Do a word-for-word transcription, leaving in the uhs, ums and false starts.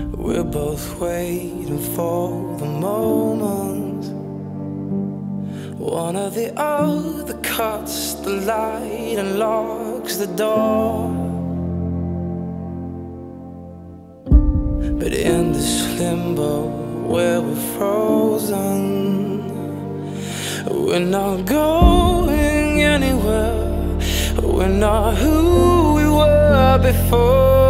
We're both waiting for the moment one or the other cuts the light and locks the door. But in this limbo where we're frozen, we're not going anywhere. We're not who we were before.